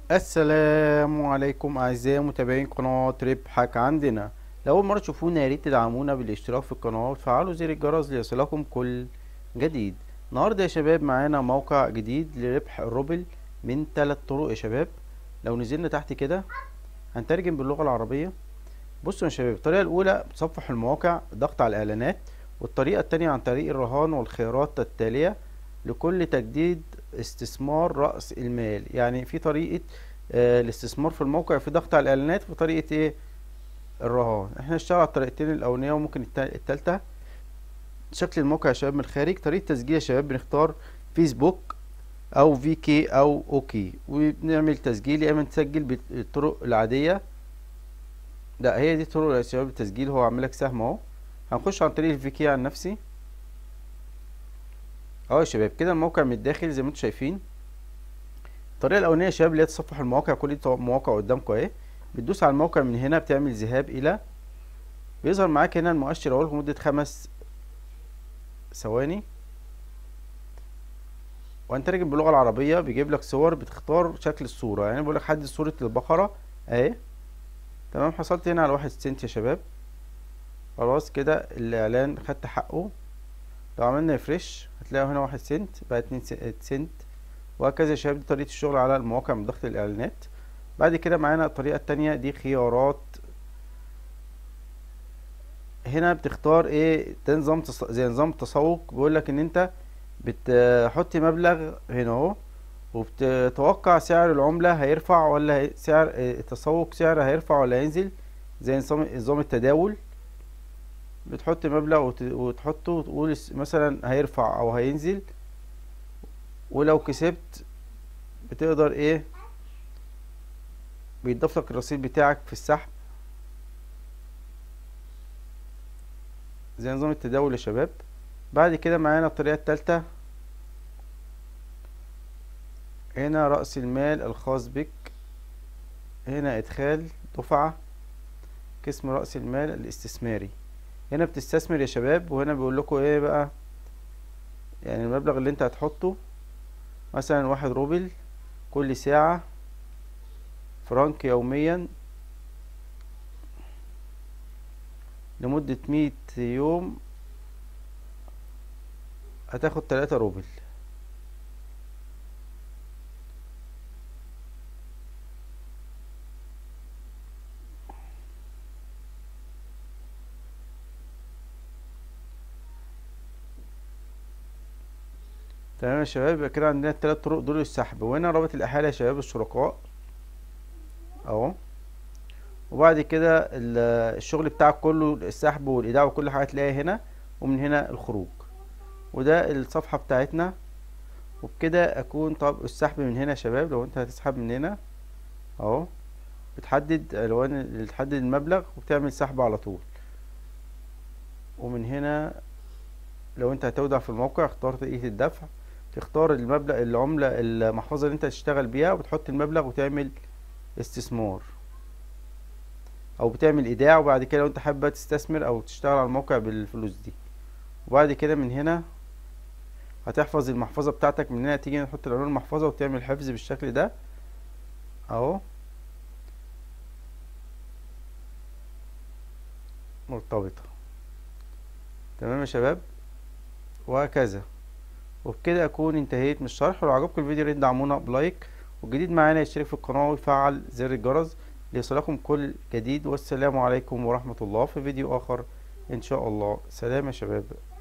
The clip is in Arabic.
السلام عليكم اعزائي متابعين قناة ربحك عندنا. لأول مرة تشوفونا ياريت تدعمونا بالاشتراك في القناة وتفعلوا زر الجرس ليصلكم كل جديد. النهاردة يا شباب معانا موقع جديد لربح الروبل من 3 طرق يا شباب. لو نزلنا تحت كده هنترجم باللغة العربية. بصوا يا شباب، الطريقة الأولى بتصفح المواقع ضغط على الإعلانات، والطريقة التانية عن طريق الرهان والخيارات التالية لكل تجديد استثمار رأس المال. يعني في طريقة الاستثمار في الموقع، في ضغط على الإعلانات، في طريقة ايه الرهان. احنا نشتغل على الطريقتين الأولانية وممكن التالتة. شكل الموقع يا شباب من الخارج، طريقة تسجيل يا شباب بنختار فيسبوك أو في كي أو أوكي، وبنعمل تسجيل. يا إما نسجل بالطرق العادية، لا هي دي طرق يا شباب التسجيل. هو عامل لك سهم اهو. هنخش عن طريق الفيكي عن نفسي اهو يا شباب. كده الموقع من الداخل زي ما انتم شايفين. الطريقه الاولانيه يا شباب اللي هي تصفح المواقع، كل مواقع قدامكم اهي. بتدوس على الموقع من هنا، بتعمل ذهاب الى، بيظهر معاك هنا المؤشر اهو لمده 5 ثواني. وهنترجم باللغه العربيه. بيجيب لك صور، بتختار شكل الصوره. يعني بيقول لك حدد صوره البقره اهي. تمام، حصلت هنا على 1 سنت يا شباب. خلاص كده الاعلان خدت حقه. لو عملنا ريفريش هتلاقوا هنا 1 سنت بقى 2 سنت، وهكذا يا شباب. دي طريقة الشغل على المواقع من ضغط الإعلانات. بعد كده معانا الطريقة التانية، دي خيارات. هنا بتختار ايه، ده نظام زي نظام التسوق. بيقولك ان انت بتحط مبلغ هنا اهو، وبتتوقع سعر العملة هيرفع ولا سعر التسوق سعر هيرفع ولا هينزل، زي نظام التداول. بتحط مبلغ وتحطه وتقول مثلا هيرفع او هينزل. ولو كسبت بتقدر ايه، بيضاف لك الرصيد بتاعك في السحب، زي نظام التداول يا شباب. بعد كده معانا الطريقة التالتة، هنا رأس المال الخاص بك. هنا ادخال دفعة، قسم رأس المال الاستثماري. هنا بتستثمر يا شباب، وهنا بيقول لكم ايه بقى، يعني المبلغ اللي انت هتحطه. مثلا 1 روبل كل ساعة، فرنك يوميا لمدة 100 يوم، هتاخد 3 روبل. تمام يا شباب، يبقى كده عندنا ال3 طرق دول للسحب. وهنا رابط الإحالة يا شباب، الشركاء اهو. وبعد كده الشغل بتاعك كله، السحب والايداع وكل حاجه تلاقيها هنا. ومن هنا الخروج. وده الصفحه بتاعتنا. وبكده اكون. طب السحب من هنا يا شباب، لو انت هتسحب من هنا اهو، بتحدد الوان اللي تحدد المبلغ وبتعمل سحب على طول. ومن هنا لو انت هتودع في الموقع، اخترت ايه الدفع، تختار المبلغ العمله المحفظه اللي انت هتشتغل بيها، وتحط المبلغ وتعمل استثمار او بتعمل ايداع. وبعد كده لو انت حابب تستثمر او تشتغل على الموقع بالفلوس دي. وبعد كده من هنا هتحفظ المحفظة بتاعتك. من هنا تيجي نحط العنوان المحفظة وتعمل حفظ بالشكل ده اهو، مرتبطة. تمام يا شباب، وهكذا. وبكده اكون انتهيت من الشرح. ولو عجبكم الفيديو ياريت دعمونا بلايك، والجديد معانا يشترك في القناة ويفعل زر الجرس ليصلكم كل جديد. والسلام عليكم ورحمة الله، في فيديو اخر ان شاء الله. سلام يا شباب.